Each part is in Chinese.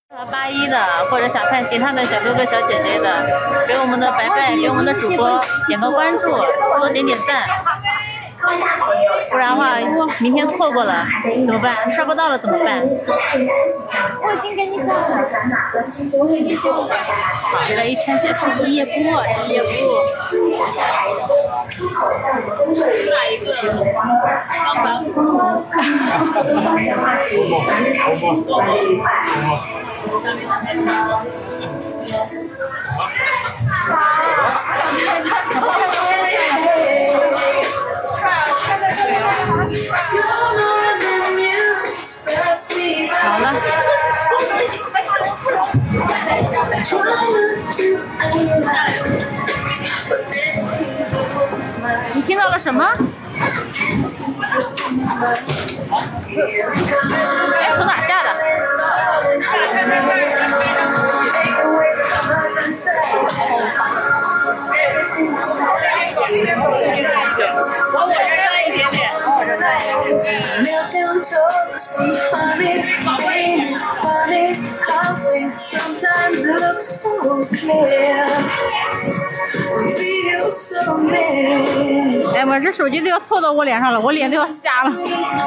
81的，或者想看其他的小哥哥小姐姐的，给我们的白白，给我们的主播点个关注，多点点赞。不然的话，明天错过了怎么办？刷不到了怎么办？ 我已经跟你讲了，我已经讲了。 好，雷晨结束夜播，夜播。 哪一个？刚刚。 好了。你听到了什么？哎，从哪下的？哎，我这手机都要凑到我脸上了，我脸都要瞎了。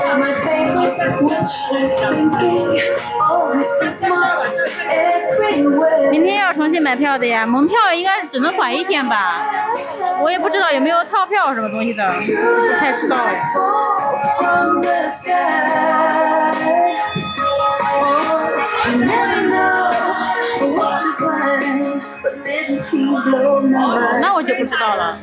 明天要重新买票的呀，门票应该只能缓1天吧，我也不知道有没有套票什么东西的，不太知道哎。那我就不知道了。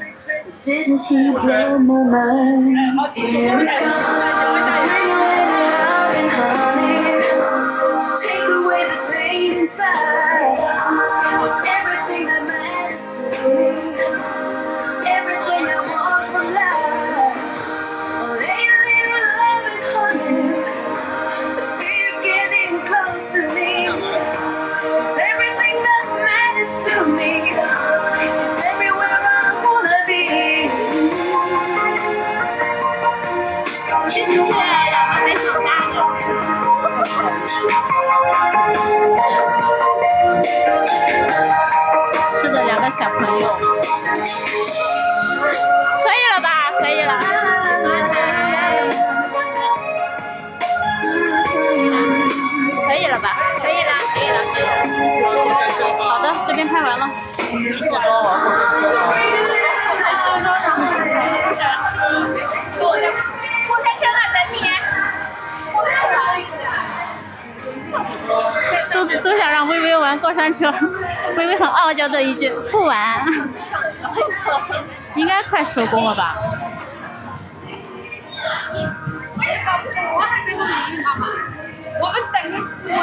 是的，2个小朋友，可以了吧？可以了。可以了吧？可以了，可以了，可以了。好的，这边拍完了。 我在车上等你。 都想让微微玩过山车，微微很傲娇的一句不玩。应该快收工了吧？ 我们等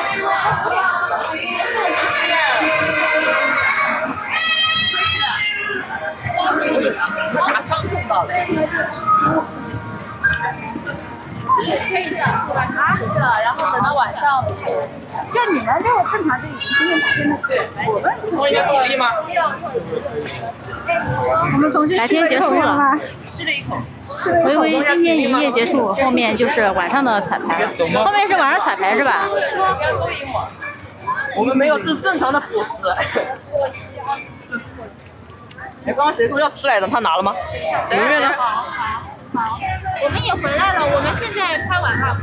我打枪送到了。 可以的，然后等到晚上。 就你们这个正常就已经真的是， 我应该够力吗？ 我们重新白天结束了， 吃了一口。 微微今天营业结束，后面就是晚上的彩排，后面是晚上彩排是吧？ 我们没有正常的伙食。哎，刚刚谁说要吃来着？他拿了吗？圆圆呢？ 好，我们也回来了，我们现在拍完了。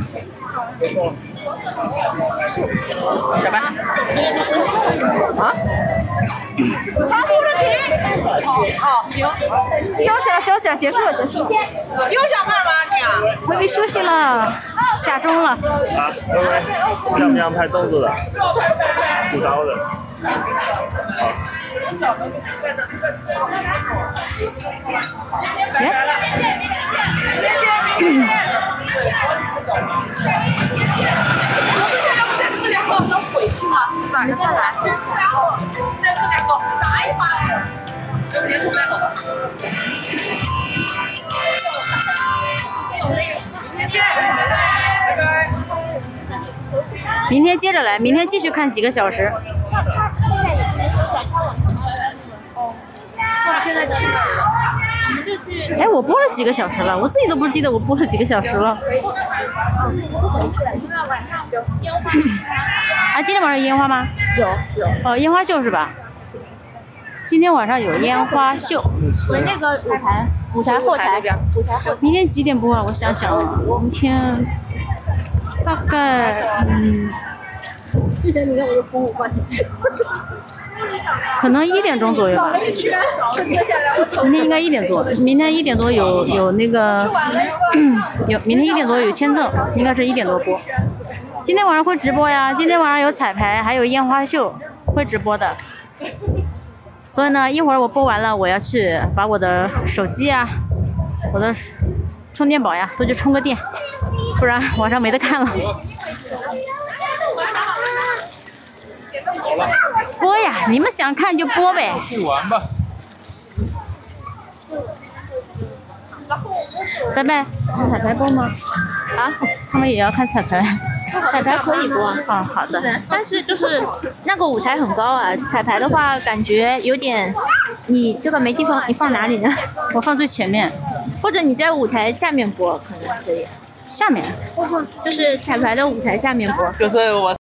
拜拜。啊？ 发布了停。好，行。 休息了，结束了。 又想干嘛你啊？ 微微休息了，下钟了。 啊，微微，想不想拍动作的？补刀的。 你们下来。 再吃2个，打一把。要不先从来走吧。 明天接着来，明天继续看几个小时。 我们现在去哪儿了？我们这就去。 哎，我播了几个小时了，我自己都不记得我播了几个小时了。啊，今天晚上有烟花吗？ 有。 哦，烟花秀是吧？今天晚上有烟花秀。 我那个舞台后台。 明天几点播啊？我想想啊，明天大概 1点你让我的风我关机。 可能1点钟左右吧。明天应该1点多，明天1点多有那个明天1点多有签证，应该是1点多播。今天晚上会直播呀，今天晚上有彩排，还有烟花秀，会直播的。所以呢，一会儿我播完了，我要去把我的手机啊，我的充电宝呀，都去充个电，不然晚上没得看了。播呀，你们想看就播呗。 去玩吧。 拜拜，看彩排播吗？啊，他们也要看彩排。 彩排可以播。 哦，好的。 但是就是那个舞台很高啊，彩排的话感觉有点，你这个没地方，你放哪里呢？ 我放最前面， 或者你在舞台下面播可能可以。 下面。 就是彩排的舞台下面播。 就是我。